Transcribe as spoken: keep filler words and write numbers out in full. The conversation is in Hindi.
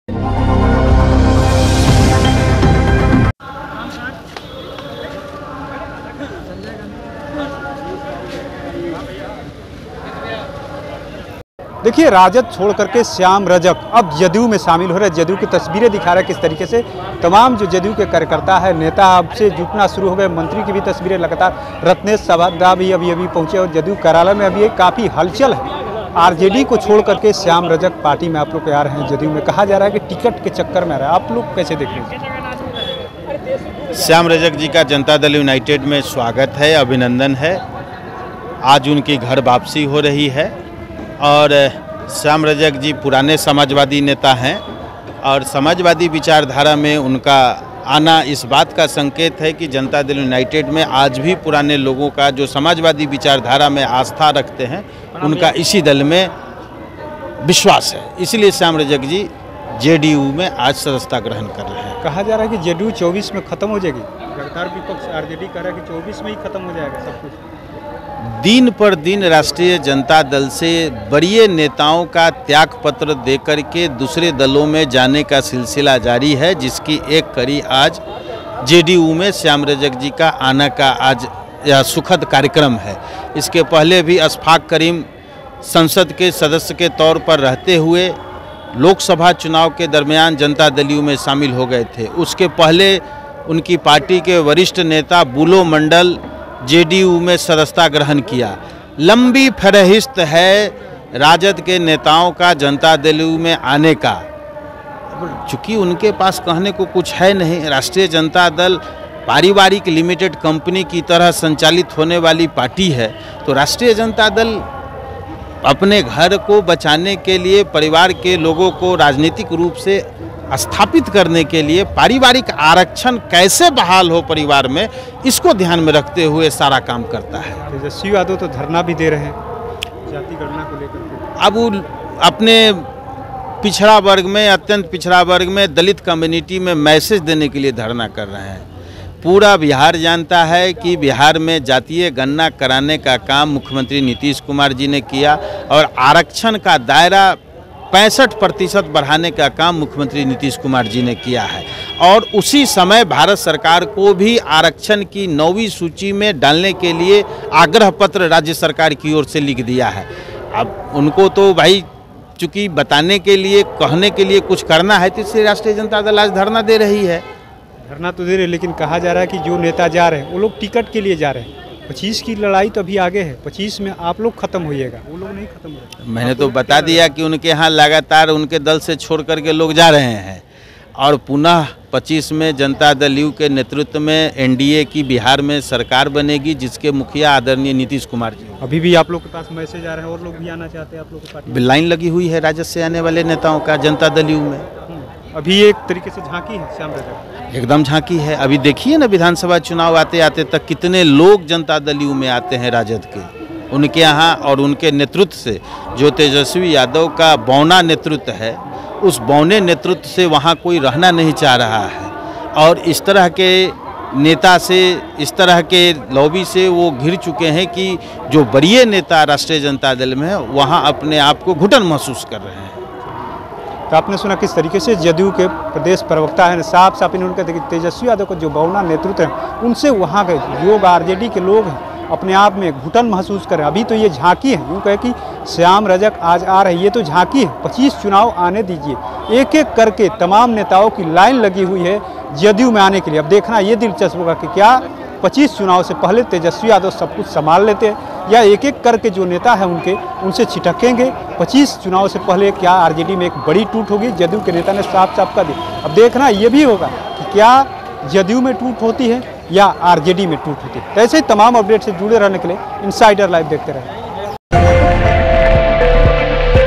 देखिए, राजद छोड़ करके श्याम रजक अब जदयू में शामिल हो रहे हैं। जदयू की तस्वीरें दिखा रहा है किस तरीके से तमाम जो जदयू के कार्यकर्ता है, नेता अब से जुटना शुरू हो गए। मंत्री की भी तस्वीरें लगातार, रत्नेश सभादा भी अभी अभी पहुंचे और जदयू कार्यालय में अभी काफ़ी हलचल है। आरजेडी को छोड़ करके श्याम रजक पार्टी में आप लोग आ रहे हैं जदयू में। कहा जा रहा है कि टिकट के चक्कर में आ रहा है, आप लोग कैसे देख रहे हैं? श्याम रजक जी का जनता दल यूनाइटेड में स्वागत है, अभिनंदन है। आज उनकी घर वापसी हो रही है और श्याम रजक जी पुराने समाजवादी नेता हैं और समाजवादी विचारधारा में उनका आना इस बात का संकेत है कि जनता दल यूनाइटेड में आज भी पुराने लोगों का जो समाजवादी विचारधारा में आस्था रखते हैं, उनका इसी दल में विश्वास है। इसलिए श्याम रजक जी जेडीयू में आज सदस्यता ग्रहण कर रहे हैं। कहा जा रहा है कि जेडीयू चौबीस में खत्म हो जाएगी। लगातार विपक्ष आरजेडी कह रहा है कि चौबीस में ही खत्म हो जाएगा सब कुछ। दिन पर दिन राष्ट्रीय जनता दल से बड़े नेताओं का त्याग पत्र देकर के दूसरे दलों में जाने का सिलसिला जारी है, जिसकी एक कड़ी आज जेडीयू में श्याम रजक जी का आना का आज यह सुखद कार्यक्रम है। इसके पहले भी अशफाक करीम संसद के सदस्य के तौर पर रहते हुए लोकसभा चुनाव के दरमियान जनता दल यू में शामिल हो गए थे। उसके पहले उनकी पार्टी के वरिष्ठ नेता बुलो मंडल जेडीयू में सदस्यता ग्रहण किया। लंबी फहरिस्त है राजद के नेताओं का जनता दल यू में आने का। चूँकि उनके पास कहने को कुछ है नहीं, राष्ट्रीय जनता दल पारिवारिक लिमिटेड कंपनी की तरह संचालित होने वाली पार्टी है, तो राष्ट्रीय जनता दल अपने घर को बचाने के लिए, परिवार के लोगों को राजनीतिक रूप से स्थापित करने के लिए, पारिवारिक आरक्षण कैसे बहाल हो परिवार में, इसको ध्यान में रखते हुए सारा काम करता है। तेजस्वी यादव तो धरना भी दे रहे हैं जाति गणना को लेकर। अब वो अपने पिछड़ा वर्ग में, अत्यंत पिछड़ा वर्ग में, दलित कम्युनिटी में मैसेज देने के लिए धरना कर रहे हैं। पूरा बिहार जानता है कि बिहार में जातीय गणना कराने का काम मुख्यमंत्री नीतीश कुमार जी ने किया और आरक्षण का दायरा पैंसठ प्रतिशत बढ़ाने का काम मुख्यमंत्री नीतीश कुमार जी ने किया है। और उसी समय भारत सरकार को भी आरक्षण की नौवीं सूची में डालने के लिए आग्रह पत्र राज्य सरकार की ओर से लिख दिया है। अब उनको तो भाई चूँकि बताने के लिए, कहने के लिए कुछ करना है, तो इसलिए राष्ट्रीय जनता दल आज धरना दे रही है। धरना तो दे रहे, लेकिन कहा जा रहा है कि जो नेता जा रहे हैं वो लोग टिकट के लिए जा रहे हैं। पच्चीस की लड़ाई तो अभी आगे है, पच्चीस में आप लोग खत्म होइएगा, वो लोग नहीं खत्म हो। मैंने तो बता दिया कि उनके यहाँ लगातार उनके दल से छोड़ करके लोग जा रहे हैं और पुनः पच्चीस में जनता दल यू के नेतृत्व में एनडीए की बिहार में सरकार बनेगी, जिसके मुखिया आदरणीय नीतीश कुमार जी। अभी भी आप लोग के पास मैसेज आ रहे हैं और लोग भी आना चाहते हैं आप लोग की पार्टी? लाइन लगी हुई है राजद से आने वाले नेताओं का जनता दल यू में। अभी एक तरीके से झांकी है श्याम रजक, एकदम झांकी है। अभी देखिए ना, विधानसभा चुनाव आते आते तक कितने लोग जनता दल यू में आते हैं राजद के, उनके यहाँ और उनके नेतृत्व से। जो तेजस्वी यादव का बौना नेतृत्व है, उस बौने नेतृत्व से वहाँ कोई रहना नहीं चाह रहा है और इस तरह के नेता से, इस तरह के लॉबी से वो घिर चुके हैं कि जो बड़े नेता राष्ट्रीय जनता दल में है, वहाँ अपने आप को घुटन महसूस कर रहे हैं। तो आपने सुना किस तरीके से जदयू के प्रदेश प्रवक्ता हैं, साफ साफ इन्होंने कहा कि तेजस्वी यादव का जो बौना नेतृत्व है, उनसे वहाँ के जो आरजेडी के लोग हैं अपने आप में घुटन महसूस करें। अभी तो ये झांकी है, यूँ कहे कि श्याम रजक आज आ रहे, ये तो झांकी है। पच्चीस चुनाव आने दीजिए, एक एक करके तमाम नेताओं की लाइन लगी हुई है जदयू में आने के लिए। अब देखना ये दिलचस्प होगा कि क्या पच्चीस चुनाव से पहले तेजस्वी यादव सब कुछ संभाल लेते हैं या एक एक करके जो नेता है उनके उनसे छिटकेंगे। पच्चीस चुनाव से पहले क्या आरजेडी में एक बड़ी टूट होगी, जदयू के नेता ने साफ साफ कर दी। अब देखना ये भी होगा कि क्या जदयू में टूट होती है या आरजेडी में टूट होती है। तो ऐसे ही तमाम अपडेट से जुड़े रहने के लिए इनसाइडर लाइव देखते रहें।